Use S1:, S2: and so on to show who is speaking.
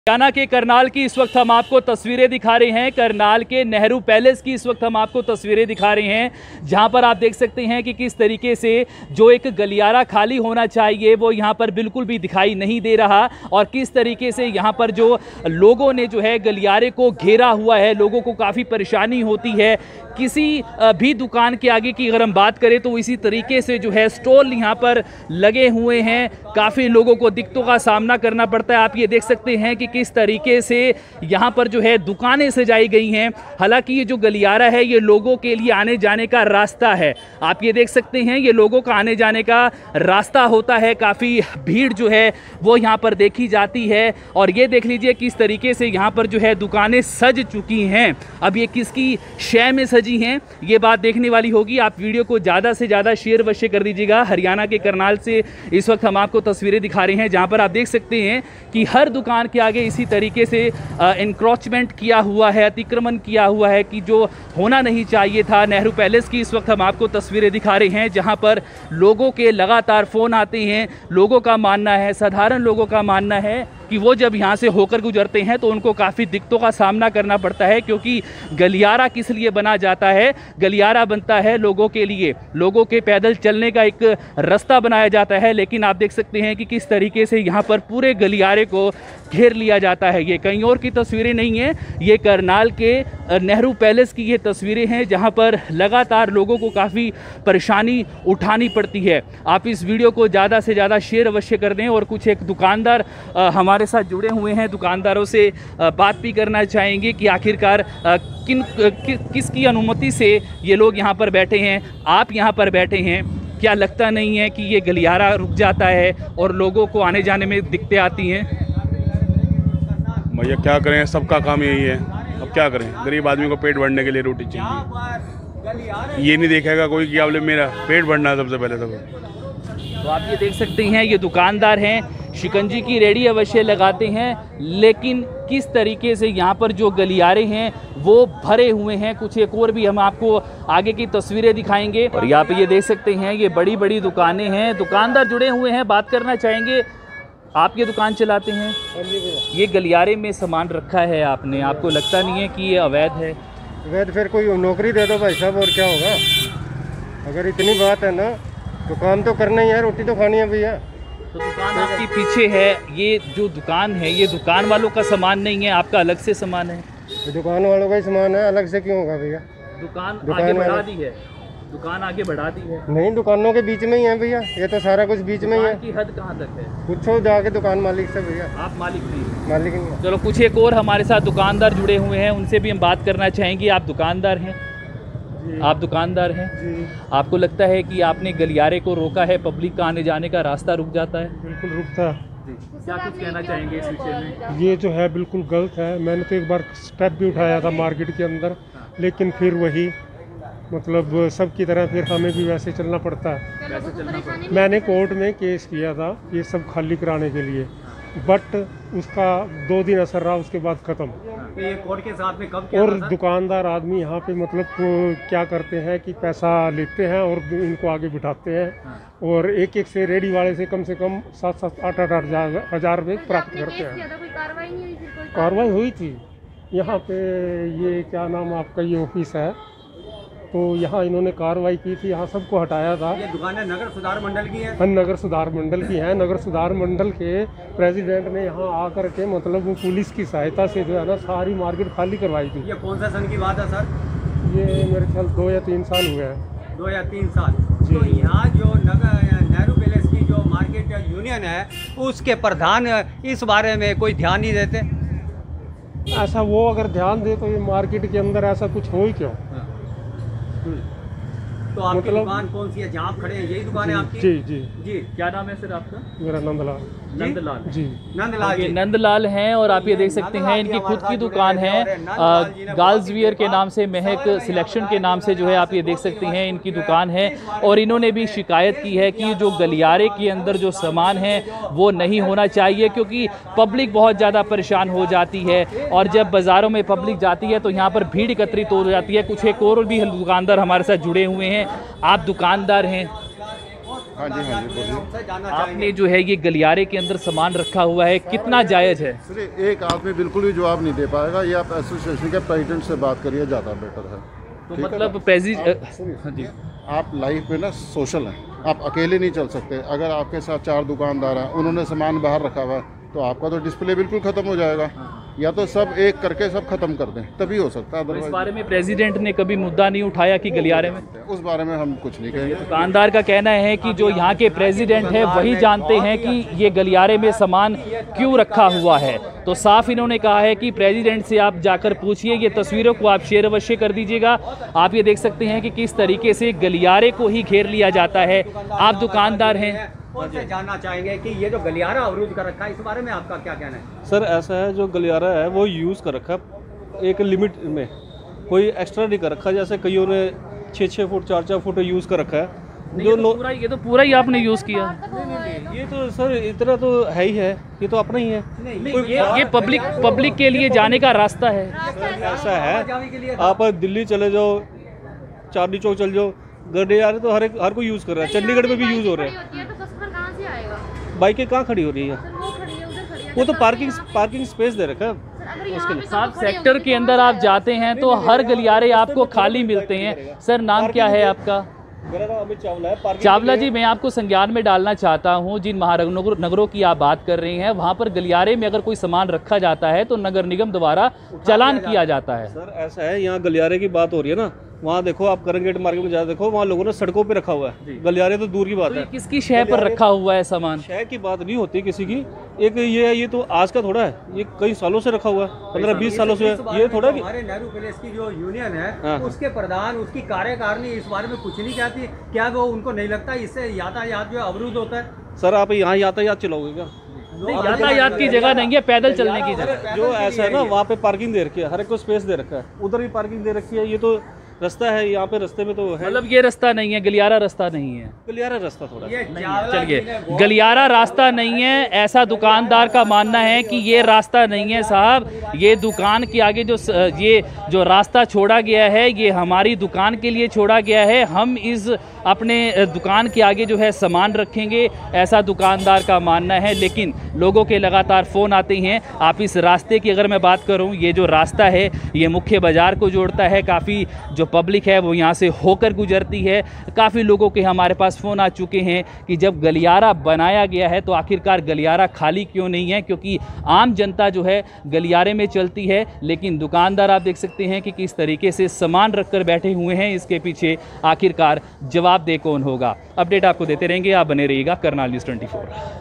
S1: हरियाणा के करनाल की इस वक्त हम आपको तस्वीरें दिखा रहे हैं। करनाल के नेहरू पैलेस की इस वक्त हम आपको तस्वीरें दिखा रहे हैं, जहां पर आप देख सकते हैं कि किस तरीके से जो एक गलियारा खाली होना चाहिए वो यहां पर बिल्कुल भी दिखाई नहीं दे रहा, और किस तरीके से यहां पर जो लोगों ने जो है गलियारे को घेरा हुआ है। लोगों को काफ़ी परेशानी होती है। किसी भी दुकान के आगे की अगर हम बात करें तो इसी तरीके से जो है स्टॉल यहाँ पर लगे हुए हैं। काफ़ी लोगों को दिक्कतों का सामना करना पड़ता है। आप ये देख सकते हैं कि किस तरीके से यहाँ पर जो है दुकानें सजाई गई हैं। हालांकि ये जो गलियारा है ये लोगों के लिए आने जाने का रास्ता है। आप ये देख सकते हैं ये लोगों का आने जाने का रास्ता होता है। काफ़ी भीड़ जो है वो यहाँ पर देखी जाती है, और ये देख लीजिए किस तरीके से यहाँ पर जो है दुकानें सज चुकी हैं। अब ये किसकी शय में सजी हैं ये बात देखने वाली होगी। आप वीडियो को ज़्यादा से ज़्यादा शेयर अवश्य कर दीजिएगा। हरियाणा के करनाल से इस वक्त हम आपको तस्वीरें दिखा रहे हैं, जहाँ पर आप देख सकते हैं कि हर दुकान के आगे इसी तरीके से इंक्रोचमेंट किया हुआ है, अतिक्रमण किया हुआ है कि जो होना नहीं चाहिए था। नेहरू पैलेस की इस वक्त हम आपको तस्वीरें दिखा रहे हैं, जहाँ पर लोगों के लगातार फ़ोन आते हैं। लोगों का मानना है, साधारण लोगों का मानना है कि वो जब यहाँ से होकर गुजरते हैं तो उनको काफ़ी दिक्कतों का सामना करना पड़ता है, क्योंकि गलियारा किस लिए बना जाता है? गलियारा बनता है लोगों के लिए, लोगों के पैदल चलने का एक रास्ता बनाया जाता है। लेकिन आप देख सकते हैं कि किस तरीके से यहाँ पर पूरे गलियारे को घेर लिया जाता है। ये कहीं और की तस्वीरें नहीं हैं, ये करनाल के नेहरू पैलेस की ये तस्वीरें हैं, जहाँ पर लगातार लोगों को काफ़ी परेशानी उठानी पड़ती है। आप इस वीडियो को ज़्यादा से ज़्यादा शेयर अवश्य कर दें। और कुछ एक दुकानदार हमारे साथ जुड़े हुए हैं, दुकानदारों से बात भी करना चाहेंगे कि आखिरकार किसकी अनुमति से ये लोग यहाँ पर बैठे हैं। आप यहाँ पर बैठे हैं, क्या लगता नहीं है कि ये गलियारा रुक जाता है और लोगों को आने जाने में दिक्कतें आती हैं?
S2: भैया क्या करें, सबका काम यही है। अब क्या करें, गरीब आदमी को पेट भरने के लिए रोटी चाहिए। ये नहीं देखेगा कोई कि आप मेरा पेट भरना है सबसे पहले।
S1: तो आप ये देख सकते हैं ये दुकानदार हैं, शिकंजी की रेडी अवश्य लगाते हैं, लेकिन किस तरीके से यहाँ पर जो गलियारे हैं वो भरे हुए हैं। कुछ एक और भी हम आपको आगे की तस्वीरें दिखाएंगे। और यहाँ पे ये देख सकते हैं ये बड़ी बड़ी दुकानें हैं, दुकानदार जुड़े हुए हैं, बात करना चाहेंगे। आप ये दुकान चलाते हैं, ये गलियारे में सामान रखा है आपने, आपको लगता नहीं है कि ये अवैध है?
S3: अवैध फिर कोई नौकरी दे दो भाई साहब, और क्या होगा? अगर इतनी बात है ना तो काम तो करना ही है, रोटी तो खानी है भैया।
S1: तो दुकान आपकी पीछे है, ये जो दुकान है ये दुकान वालों का सामान नहीं है, आपका अलग से सामान है?
S3: तो दुकान वालों का ही सामान है, अलग से क्यों होगा भैया?
S1: दुकान आगे बढ़ा दी है, दुकान आगे बढ़ा दी है।
S3: नहीं, दुकानों के बीच में ही है भैया, ये तो सारा कुछ बीच में ही है।
S1: की हद कहाँ तक है?
S3: पूछो जाके दुकान मालिक से भैया।
S1: आप मालिक नहीं?
S3: मालिक नहीं।
S1: चलो कुछ एक और हमारे साथ दुकानदार जुड़े हुए हैं, उनसे भी हम बात करना चाहेंगे। आप दुकानदार हैं? आप दुकानदार हैं जी। आपको लगता है कि आपने गलियारे को रोका है, पब्लिक का आने जाने का रास्ता रुक जाता है?
S3: बिल्कुल रुकता है।
S1: क्या कुछ कहना चाहेंगे इस विषय में?
S3: ये जो है बिल्कुल गलत है। मैंने तो एक बार स्टेप भी उठाया था मार्केट के अंदर, लेकिन फिर वही मतलब सब की तरह फिर हमें भी वैसे चलना पड़ता है।
S1: वैसे चलना पड़ता है।
S3: मैंने कोर्ट में केस किया था ये सब खाली कराने के लिए, बट उसका 2 दिन असर रहा, उसके बाद ख़त्म।
S4: तो ये कोर्ट के साथ में कब क्या
S3: और दुकानदार आदमी यहाँ पे मतलब क्या करते हैं कि पैसा लेते हैं और इनको आगे बिठाते हैं, और एक एक से रेडी वाले से कम 7-8 हज़ार रुपये प्राप्त करते हैं। कार्रवाई हुई थी यहाँ पे, ये क्या नाम आपका ये ऑफिस है, तो यहाँ इन्होंने कार्रवाई की थी, यहाँ सबको हटाया था।
S4: ये दुकानें नगर सुधार मंडल की है?
S3: नगर सुधार मंडल की है। नगर सुधार मंडल के प्रेसिडेंट ने यहाँ आकर के मतलब वो पुलिस की सहायता से जो है ना सारी मार्केट खाली करवाई थी।
S4: ये कौन सा सन की बात है सर?
S3: ये मेरे ख्याल 2 या 3 साल हुए हैं।
S4: 2 या 3 साल।
S3: जी।
S4: तो यहाँ जो नेहरू पैलेस की जो मार्केट यूनियन है उसके प्रधान इस बारे में कोई ध्यान नहीं देते?
S3: ऐसा वो अगर ध्यान दे तो ये मार्केट के अंदर ऐसा कुछ हो ही क्यों?
S4: तो आपकी मतलब दुकान कौन सी है जहाँ आप खड़े हैं, यही दुकान है आपकी?
S3: जी जी
S1: जी। क्या नाम है सर आपका?
S3: मेरा नंदलाल।
S1: नंदलाल
S3: जी।
S4: नंदलाल जी।
S1: नंदलाल हैं, और आप ये देख सकते हैं इनकी खुद की दुकान है, गर्ल्स वियर के नाम से, महक सिलेक्शन के नाम से जो है आप ये देख सकते हैं इनकी दुकान है। और इन्होंने भी शिकायत की है कि जो गलियारे के अंदर जो सामान है वो नहीं होना चाहिए, क्योंकि पब्लिक बहुत ज़्यादा परेशान हो जाती है, और जब बाज़ारों में पब्लिक जाती है तो यहाँ पर भीड़ एकत्रित हो जाती है। कुछ एक और भी दुकानदार हमारे साथ जुड़े हुए हैं। आप दुकानदार हैं?
S5: हाँ जी बोलिए।
S4: उनसे जानना
S1: आपने
S4: चाहेंगे।
S1: जो है ये गलियारे के अंदर सामान रखा हुआ है, कितना जायज़ है?
S5: सिर्फ एक आदमी बिल्कुल भी जवाब नहीं दे पाएगा, ये आप एसोसिएशन के प्रेसिडेंट से बात करिए, ज़्यादा बेटर है।
S1: तो
S5: ठीक है
S1: मतलब
S5: ना?
S1: प्रेसिडेंट, हाँ जी,
S5: आप लाइफ में ना सोशल हैं, आप अकेले नहीं चल सकते। अगर आपके साथ 4 दुकानदार हैं, उन्होंने सामान बाहर रखा हुआ है, तो आपका तो डिस्प्ले बिल्कुल ख़त्म हो जाएगा। या तो सब एक करके सब खत्म कर दें, तभी हो सकता है।
S1: तो इस
S5: अदरवाइज
S1: बारे में प्रेसिडेंट ने कभी मुद्दा नहीं उठाया कि गलियारे में?
S5: उस बारे में हम कुछ नहीं कहेंगे।
S1: दुकानदार का कहना है कि जो यहाँ के प्रेसिडेंट है वही जानते हैं कि ये गलियारे में सामान क्यों रखा हुआ है। तो साफ इन्होंने कहा है कि प्रेसिडेंट से आप जाकर पूछिए। ये तस्वीरों को आप शेयर अवश्य कर दीजिएगा। आप ये देख सकते हैं कि किस तरीके से गलियारे को ही घेर लिया जाता है। आप दुकानदार हैं,
S4: उनसे जानना चाहेंगे कि ये जो गलियारा अवरुद्ध कर रखा है, इस बारे में आपका क्या कहना है?
S6: सर ऐसा है, जो गलियारा है वो यूज़ कर रखा है एक लिमिट में, कोई एक्स्ट्रा नहीं कर रखा। जैसे कईयों ने 6-6 फुट 4-4 फुट यूज़ कर रखा है। जो
S1: ये तो पूरा ही आपने यूज़ किया।
S6: ये तो सर इतना तो है ही है, ये तो अपना ही है।
S1: ये पब्लिक के लिए जाने का रास्ता है।
S6: ऐसा है, आप दिल्ली चले जाओ, चांदनी चौक चले जाओ, गलियारे तो हर कोई यूज़ कर रहा है। चंडीगढ़ में भी यूज़ हो रहा है। बाइकें कहाँ खड़ी हो रही है? वो तो पार्किंग स्पेस दे रखा है उसके लिए।
S1: साफ सेक्टर के अंदर आप जाते हैं तो हर गलियारे आपको खाली मिलते हैं। सर नाम क्या है आपका?
S6: मेरा नाम अमित चावला है।
S1: चावला जी, मैं आपको संज्ञान में डालना चाहता हूं, जिन महानगरों की आप बात कर रही हैं वहां पर गलियारे में अगर कोई सामान रखा जाता है तो नगर निगम द्वारा चालान किया जाता है।
S6: सर ऐसा है, यहाँ गलियारे की बात हो रही है ना, वहाँ देखो आप करन गेट मार्केट में जा देखो, वहाँ लोगों ने सड़कों पे रखा हुआ है। गलियारे तो दूर की बात
S1: तो ये
S6: है।
S1: किसकी शय पर रखा हुआ है सामान?
S6: शहर की बात नहीं होती किसी की। एक ये तो आज का थोड़ा है, ये कई सालों से रखा हुआ है, 15-20 सालों से। ये थोड़ा कि
S4: हमारे नेहरू पैलेस की जो यूनियन है,
S6: हाँ।
S4: उसके प्रधान, उसकी कार्यकारिणी इस बारे में कुछ नहीं कहती। क्या वो उनको नहीं लगता इससे यातायात जो है अवरुद्ध होता है?
S6: सर आप यहाँ यातायात चलाओगे क्या?
S1: नहीं, यातायात की जगह नहीं है, पैदल चलने की जगह।
S6: जो ऐसा है ना, वहाँ पे पार्किंग दे रखी है, हर एक को स्पेस दे रखा है। उधर भी पार्किंग दे रखी है। ये तो रास्ता है, यहाँ पे रास्ते में तो है।
S1: मतलब ये रास्ता नहीं है, गलियारा रास्ता नहीं है।
S6: गलियारा रास्ता थोड़ा
S4: ये
S1: चलिए, गलियारा रास्ता नहीं है ऐसा दुकानदार का मानना है कि ये रास्ता नहीं है साहब। ये दुकान के आगे ये जो रास्ता छोड़ा गया है, ये हमारी दुकान के लिए छोड़ा गया है। हम इस अपने दुकान के आगे जो है सामान रखेंगे, ऐसा दुकानदार का मानना है। लेकिन लोगों के लगातार फ़ोन आते हैं। आप इस रास्ते की अगर मैं बात करूं, ये जो रास्ता है ये मुख्य बाज़ार को जोड़ता है। काफ़ी जो पब्लिक है वो यहाँ से होकर गुजरती है। काफ़ी लोगों के हमारे पास फ़ोन आ चुके हैं कि जब गलियारा बनाया गया है तो आखिरकार गलियारा खाली क्यों नहीं है, क्योंकि आम जनता जो है गलियारे में चलती है, लेकिन दुकानदार आप देख सकते हैं कि किस तरीके से सामान रखकर बैठे हुए हैं। इसके पीछे आखिरकार जवाबदेह कौन होगा? अपडेट आपको देते रहेंगे, आप बने रहिएगा करनाल न्यूज़ 24।